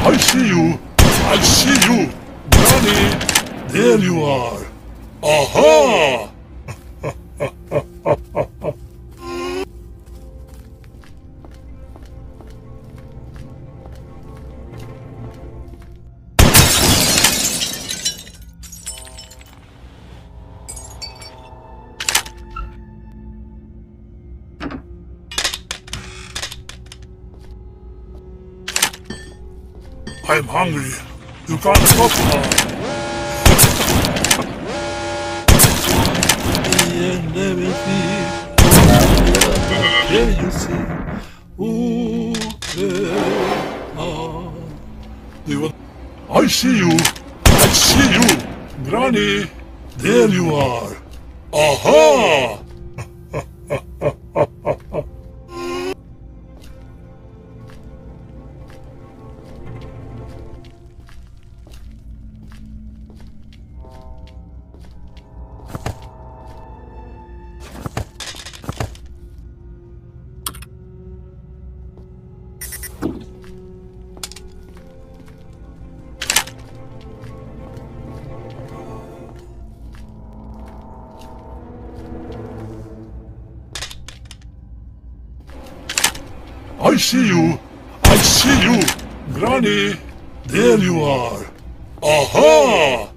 I see you! I see you! Granny! There you are! Aha! I'm hungry. You can't stop now. And everything. Can you see? Ooh, Do you want... I see you. I see you. Granny. There you are. Aha! I see you! I see you! Granny! There you are! Aha!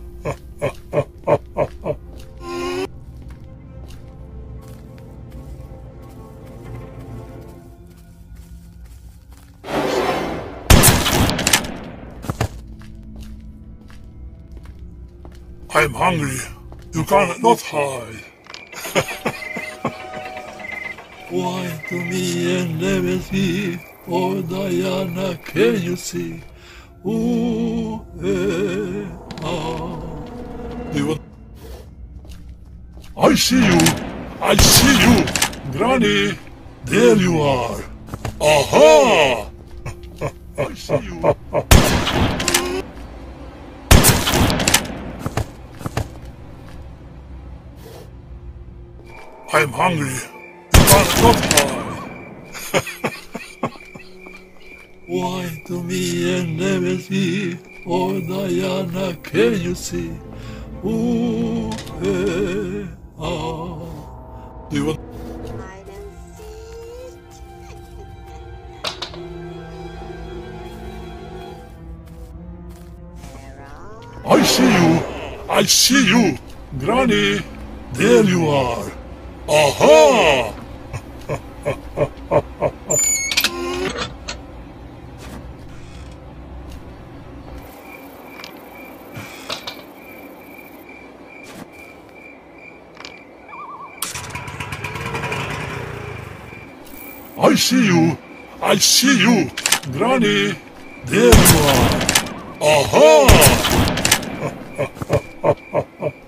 I'm hungry. You can't not hide. why to me and never see? Oh, Diana, can you see? Ooh, Do you want... I see you! I see you! Granny! There you are! Aha! I see you! I'm hungry. You can't not hide. why to me and never see? Oh, Diana, can you see? Ooh, Do you want... I see you! I see you! Granny! There you are! Aha! I see you! I see you! Granny! There you are! Aha!